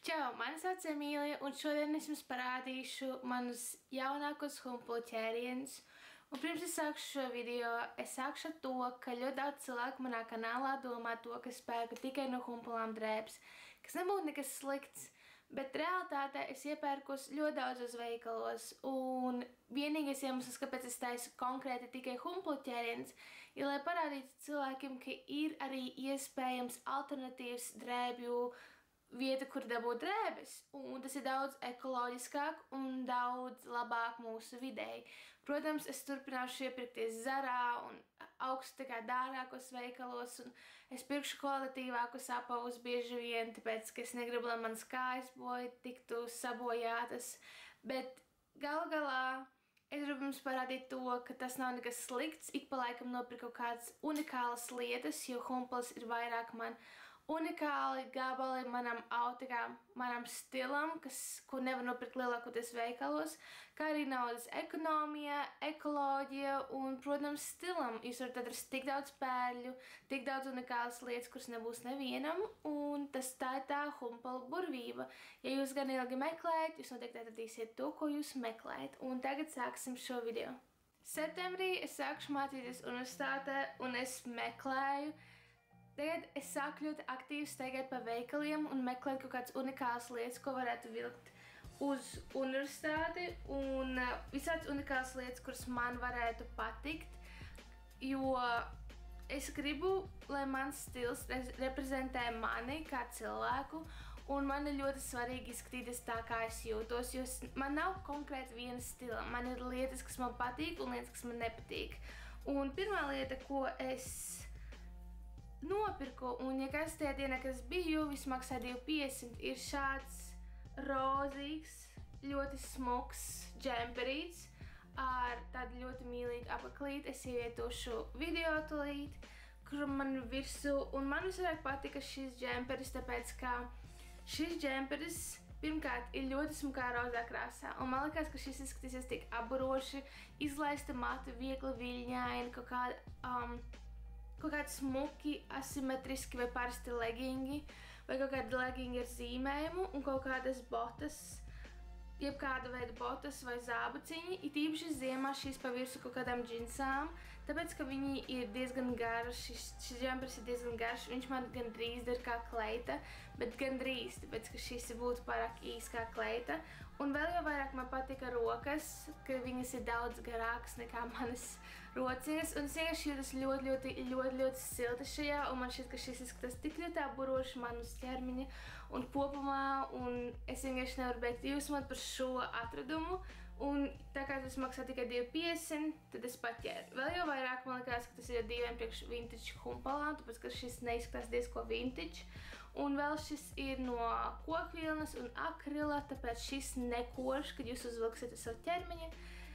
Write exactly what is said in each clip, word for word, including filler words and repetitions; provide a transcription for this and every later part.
Čau, mani sauc Emīlija, un šodien es jums parādīšu manus jaunākos humpulu ķērienus. Un pirms es sākšu šo video, es sākšu ar to, ka ļoti daudz cilvēku manā kanālā domā to, ka es pērku tikai no humpulām drēbes, kas nebūtu nekas slikts, bet realitātē es iepērkos ļoti daudzos veikalos, un vienīgais iemesls, kāpēc es taisu konkrēti tikai humpulu ķērienus, ir, lai parādītu cilvēkiem, ka ir arī iespējams alternatīvs drēbju vieta, kur dabūt drēbes, un tas ir daudz ekoloģiskāk un daudz labāk mūsu videi. Protams, es turpināšu iepirkties Zarā un augstu tā kā dārgākos veikalos, un es pirkšu kvalitatīvākus apavus bieži vien, tāpēc, ka es negribu, lai manas kājas boja tiktu sabojātas, bet galu galā es gribu jums parādīt to, ka tas nav nekas slikts, ik pa laikam nopirkt kaut kādas unikālas lietas, jo humpuls ir vairāk man unikāli gabali manam autikām, manam stilam, kas, ko nevar nopirkt lielākoties veikalos, kā arī naudas ekonomija, ekoloģija un, protams, stilam. Jūs varat atrast tik daudz pērļu, tik daudz unikālas lietas, kuras nebūs nevienam, un tas tā ir tā humpula burvība. Ja jūs gan ilgi meklējat, jūs noteikti atradīsiet to, ko jūs meklējat. Un tagad sāksim šo video. Septembrī es sākšu mācīties universitātē, un es meklēju. Tagad es sāku ļoti aktīvi steigāt pa veikaliem un meklēt kaut kādas unikālas lietas, ko varētu vilkt uz universitāti, un visāds unikālas lietas, kuras man varētu patikt, jo es gribu, lai mans stils reprezentē mani kā cilvēku, un man ir ļoti svarīgi izskatīties tā, kā es jūtos, jo man nav konkrēti viena stila. Man ir lietas, kas man patīk, un lietas, kas man nepatīk. Un pirmā lieta, ko es nopirku, un ja kas tajā dienā, kas biju, viss maksā divi piecdesmit, ir šāds rozīgs, ļoti smuks džemperīts ar tādu ļoti mīlīgu apaklīti. Es ievietošu video tulīt, kur man virsū, un man visvairāk patika šis džemperis, tāpēc, ka šis džemperis pirmkārt ir ļoti smukā rozā krāsā, un man likās, ka šis izskatīsies tik apburoši, izlaista matu, viegli viļņaini, kaut kāda um, kaut kādi smuki, asimetriski vai parasti legingi, vai kaut kādi legingi ar zīmējumu un kaut kādas botas, jebkāda veida botas vai zābaciņi. It īpaši ziemā šīs pa virsmu kaut kādām džinsām, tāpēc, ka viņi ir diezgan garš, šis, šis džempers ir diezgan garš, viņš man gandrīz der kā kleita, bet gandrīz, tāpēc, ka šis būtu pārāk īs kā kleita. Un vēl jau vairāk man patika rokas, ka viņas ir daudz garākas nekā manas rociņas, un es vienkārši jūtas ļoti, ļoti, ļoti, ļoti silti šajā, un man šķiet, ka šis izskatās tik ļoti apburoši man uz ķermeņa un kopumā, un es vienkārši nevaru beigt jūsmot par šo atradumu, un tā kā tas maksā tikai divi piecdesmit, tad es paķēru. Vēl jau vairāk man likās, ka tas ir dīvaini priekš vintage humpalām, tāpēc, ka šis neizskatās diezko vintage, un vēl šis ir no kokvilnas un akrila, tāpēc šis nekoš, kad jūs uzvilksiet uz savu ķermeņa.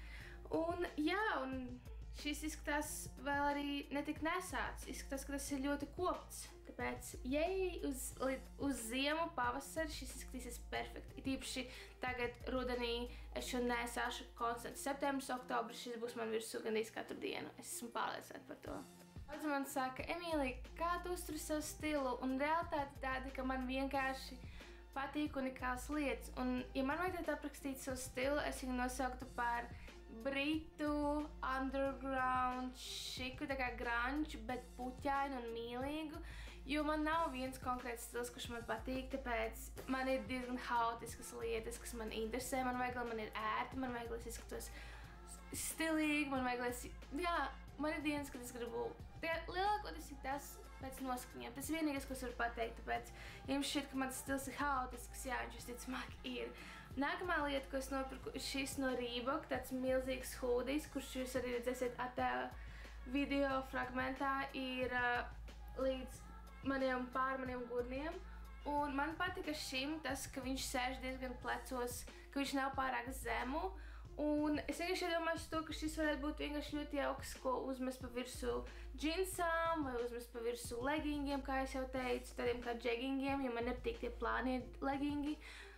Un jā, un šis izskatās vēl arī netik nesāts, izskatās, ka tas ir ļoti kopts, tāpēc, ja uz, uz ziemu, pavasari, šis izskatīsies perfekti. It īpaši tagad rudenī es šo nesāšu konstanti. Septembris, oktobris, šis būs man virsū gandrīz katru dienu. Es esmu pārliecināta par to. Daudz man saka, Emīlija, kā tu uzturi savu stilu? Un realitāte tāda, ka man vienkārši patīk unikālas lietas. Un, ja man vajadzētu aprakstīt savu stilu, es viņu nosauktu par britu, underground, šiku, tā kā grunge, bet puķainu un mīlīgu, jo man nav viens konkrēts stils, kurš man patīk, tāpēc man ir diezgan haotiskas lietas, kas man interesē, man vajag, lai man ir ērti, man vajag, lai es izskatos stilīgi, man vajag, lai es, jā, man ir dienas, kad es gribu, lielākoties ir tas pēc noskaņiem, tas ir vienīgais, ko es varu pateikt, tāpēc, ja jums šķiet, ka mans stils ir haotisks, jā, viņš visticamāk ir. Nākamā lieta, ko es nopirku, ir šis no Reebok, tāds milzīgs hūdijs, kurš jūs arī redzēsiet attēla video fragmentā, ir uh, līdz maniem pār maniem gurniem. Un man patika šim tas, ka viņš sēž diezgan plecos, ka viņš nav pārāk zemu. Un es vienkārši iedomājos to, ka šis varētu būt vienkārši ļoti jauks, ko uzmest pa virsu džinsām vai uzmest pa virsu legingiem, kā es jau teicu, tādiem kā džegingiem, jo man nepatīk tie plānie legingi.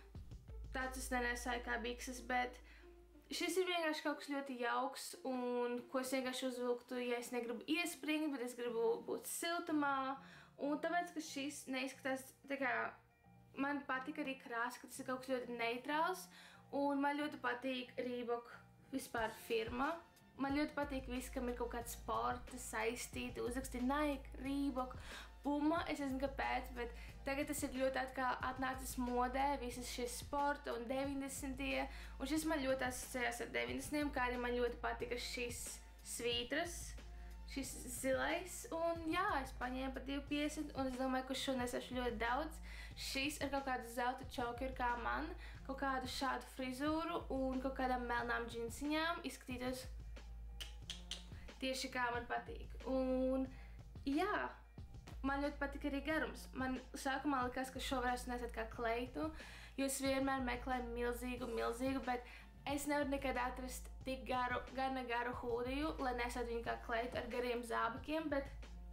Tāds es nenesāju kā bikses, bet šis ir vienkārši kaut kas ļoti jauks, un ko es vienkārši uzvilktu, ja es negribu iespringt, bet es gribu būt siltumā. Un tāpēc, ka šis neizskatās tā kā Man patīk arī krāsa, ka tas ir kaut kas ļoti neitrāls. Un man ļoti patīk Reebok vispār firma. Man ļoti patīk viss, kam ir kaut kāds sporta saistīti, uzraksti Nike, Reebok, Puma. Es nezinu, kāpēc, bet tagad tas ir ļoti atkal atnācis modē, visas šis sporta un deviņdesmitie. Un šis man ļoti asociējās ar deviņdesmitiem, kā arī man ļoti patika šis svītras, šis zilais. Un jā, es paņēmu par divi piecdesmit un es domāju, ka šo nesašu ļoti daudz. Šis ar kaut kādu zelta čokeru kā man, kaut kādu šādu frizūru un kaut kādām melnām džinsiņām izskatītos tieši kā man patīk. Un jā, man ļoti patīk arī garums. Man sākumā likās, ka šo varētu nesēt kā kleitu, jo es vienmēr meklēju milzīgu, milzīgu, bet es nevaru nekad atrast tik garu, gana garu hūdiju, lai nesētu viņu kā kleitu ar gariem zābakiem, bet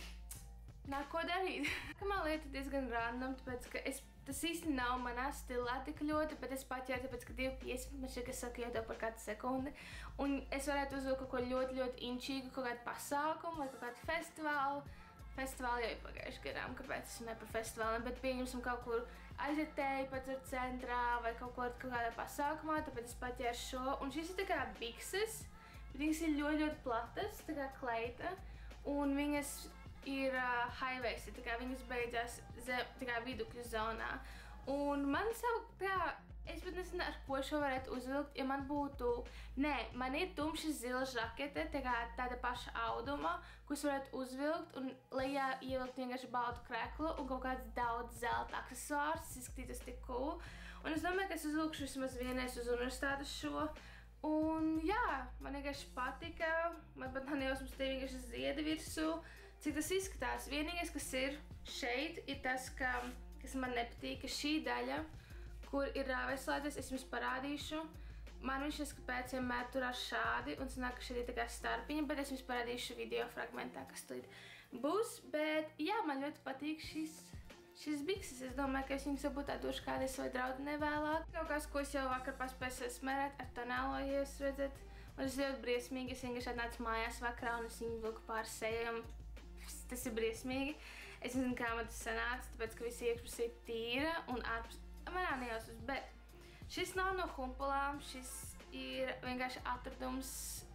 nav ko darīt. Nākamā lieta diezgan random, tāpēc, ka es, tas īsti nav manā stilā tik ļoti, bet es paķēru, tāpēc, ka divi piecdesmit man šķiet, ka saku jau tev par katru sekundi. Un es varētu uzvilkt kaut ko ļoti, ļoti inčīgu, kaut kādu pasākumu vai kaut kādu festivālu. Festivāli jau ir pagājuši garām, kāpēc es runāju par festivāliem, bet pieņemsim kaut kur aizietēju pats ar centrā vai kaut ko kaut kādā pasākumā, tāpēc es paķēru šo. Un šis ir tā kā bikses, bet viņas ir ļoti, ļoti platas, tā kā kleita, un viņas ir uh, high-waisted, tā kā viņas beidzās zem, tā kā vidukļu zonā. Un man savu, tā kā, es pat nezinu, ar ko šo varētu uzvilkt, ja man būtu, nē, man ir tumši zila žakete, tā kā tāda paša auduma, ko es varētu uzvilkt un lejā ievilkt vienkārši baltu kreklu un kaut kāds daudz zelta aksesuārs, tas izskatītos tik cool. Un es domāju, ka es uzvilkšu vismaz vienreiz uz universitātes šo. Un jā, man vienkārši patika, man pat nav nejausmas te vienkārši ziedi virsū, cik tas izskatās. Vienīgais, kas ir šeit, ir tas, ka, kas man nepatīk, ka šī daļa, kur ir rāvēslēdzes, es jums parādīšu. Man viņš ir, kāpēc vienmēr turās šādi, un sanāk, ka šeit ir tā kā starpiņa, bet es jums parādīšu video fragmentā, kas tur būs. Bet jā, man ļoti patīk šis, šis bikses. Es domāju, ka es viņus varbūt atdošu kādai savai draudzenei vēlāk. Kaut kas, ko es jau vakar paspēju smērēt ar tonālo, ja jūs redzat. Un tas ir ļoti briesmīgi. Es vienkārši atnācu mājās vakarā un es viņu vilku pār sejam. Tas ir briesmīgi. Es nezinu, kā man tas sanāca, tāpēc, ka visi iekšpusē ir tīra un ārpus manā nejausmas, bet šis nav no humpulām, šis ir vienkārši atradums.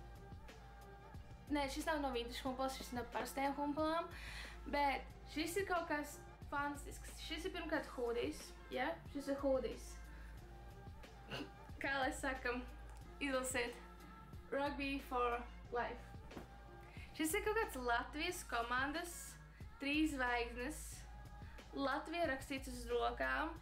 Nē, šis nav no vintage humpulas, šis ir no parastajām humpulām, bet šis ir kaut kas fantastisks. Šis ir pirmkārt hūdijs, ja? Šis ir hūdijs. Kā lai sakam, izlasiet, rugby for life. Šis ir kaut kāds Latvijas komandas, trīs zvaigznes, Latvija rakstīts uz rokām,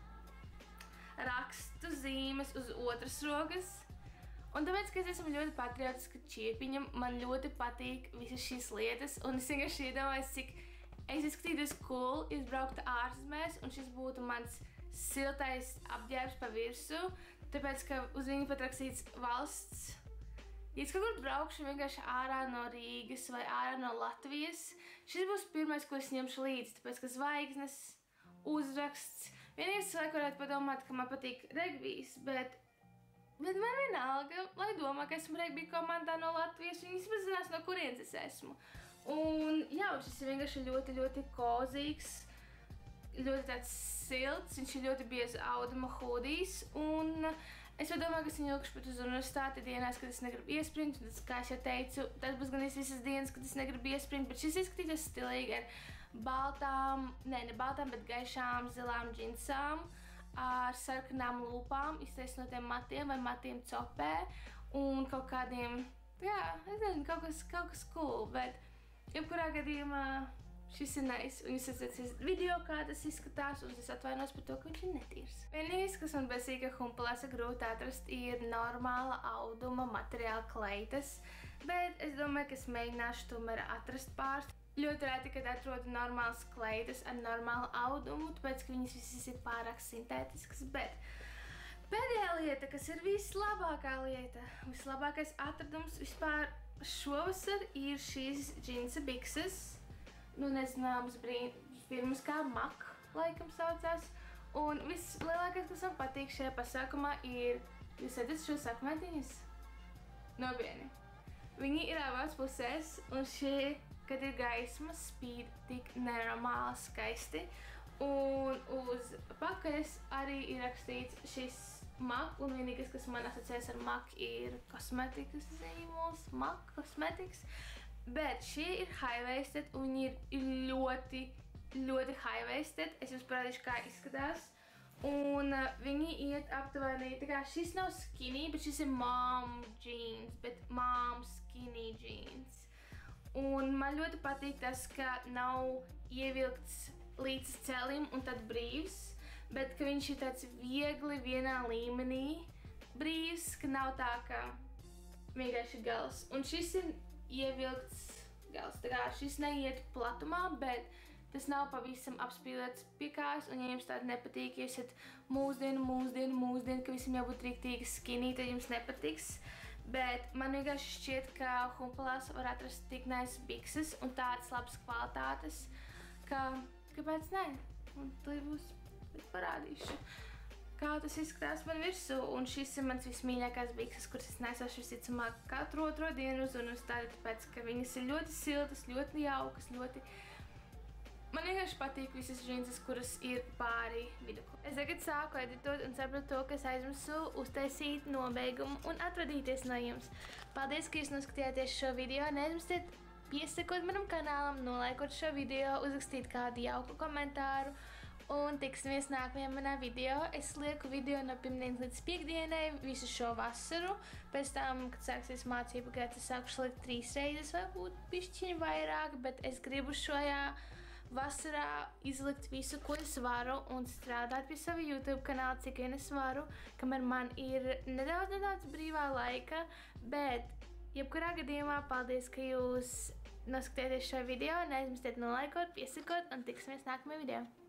rakstu zīmes uz otras rokas. Un tāpēc, ka es esmu ļoti patriotiska čiepiņa, man ļoti patīk visas šīs lietas. Un es vienkārši iedomājos, cik es izskatītos cool, izbrauktu ārzemēs, un šis būtu mans siltais apģērbs pa virsu. Tāpēc, ka uz viņu pat rakstīts valsts. Ja es kaut kur braukšu vienkārši ārā no Rīgas vai ārā no Latvijas, šis būs pirmais, ko es ņemšu līdzi. Tāpēc, ka zvaigznes, uzraksts. Vienīgais cilvēki varētu padomāt, ka man patīk regbijs, bet, bet man vienalga, lai domā, ka esmu regbija komandā no Latvijas, viņi vismaz zinās, no kurienes es esmu. Un jā, šis ir vienkārši ļoti, ļoti kozīgs, ļoti tāds silts, viņš ir ļoti bieza auduma hūdijs, un es jau domāju, ka es viņu ilgšu pat uz universitāti dienās, kad es negribu iespringt, un tas, kā es jau teicu, tas būs gan visas dienas, kad es negribu iespringt, bet šis izskatītos stilīgi ar baltām, ne, ne baltām, bet gaišām zilām džinsām ar sarkanām lūpām, iztaisnot tiem matiem vai matiem copē un kaut kādiem, jā, es nezinu, kaut kas, kaut kas cool, bet jebkurā gadījumā šis ir nice, un jūs redzat video, kā tas izskatās, un es atvainos par to, ka viņš ir netīrs. Vienīgais, kas man besīga humpulās ir grūti atrast, ir normāla auduma materiāla kleitas, bet es domāju, ka es mēģināšu tomēr atrast pāris. Ļoti reti, kad atrodu normālas kleitas ar normālu audumu, tāpēc, ka viņas visas ir pārāk sintētiskas, bet pēdējā lieta, kas ir vislabākā lieta, vislabākais atradums vispār šovasar ir šīs džinsa bikses. Nu, nezināmas firmas kā Mak, laikam saucās. Un vislielākais, kas man patīk šajā pasākumā, ir, jūs redzat šos akmentiņus? Nopietni. Viņi ir abās pusēs, un šie, kad ir gaisma, spīd tik nenormāli skaisti. Un uz pakaļas arī ir rakstīts šis MAC, un vienīgais, kas man asociēs ar MAC, ir kosmetikas zīmols, MAC Cosmetics. Bet šie ir high-waisted, un viņi ir ļoti, ļoti high-waisted. Es jums parādīšu, kā izskatās. Un uh, viņi iet aptuveni, tā kā šis nav skinny, bet šis ir mom jeans, bet mom skinny jeans. Un man ļoti patīk tas, ka nav ievilkts līdz celim un tad brīvs, bet ka viņš ir tāds viegli vienā līmenī brīvs, ka nav tā, ka vienkārši gals. Un šis ir ievilkts gals, tā kā šis neiet platumā, bet tas nav pavisam apspīlēts pie kājas, un ja jums tāda nepatīk, ja esat mūsdienu, mūsdienu, mūsdienu, ka visam jābūt riktīgi skinny, tad jums nepatiks. Bet man vienkārši šķiet, ka Humpalās var atrast tik nice bikses un tādas labas kvalitātes, ka kāpēc nē? Un to būs, bet parādīšu, kā tas izskatās man virsū. Un šis ir mans vismīļākās bikses, kuras es nesošu visticamāk katru otro dienu uz universitāti, tāpēc, ka viņas ir ļoti siltas, ļoti jaukas, ļoti... Man vienkārši patīk visas džinses, kuras ir pāri viduklu. Es tagad sāku editot un sapratu to, ka es aizmirsu uztaisīt nobeigumu un atvadīties no jums. Paldies, ka jūs noskatījāties šo video. Neaizmirstiet piesakot manam kanālam, nolaikot šo video, uzrakstīt kādu jauku komentāru un tiksimies nākamajā manā video. Es lieku video no pirmdienas līdz piekdienai visu šo vasaru. Pēc tam, kad sāksies mācību gads, es sākušu likt trīs reizes, varbūt bišķiņi vairāk, bet es gribu šajā vasarā izlikt visu, ko es varu un strādāt pie sava YouTube kanāla, cik vien es varu, kamēr man ir nedaudz, nedaudz brīvā laika, bet jebkurā gadījumā paldies, ka jūs noskatījāties šo video, neaizmirstiet nolaikot, piesakot un tiksimies nākamajā video.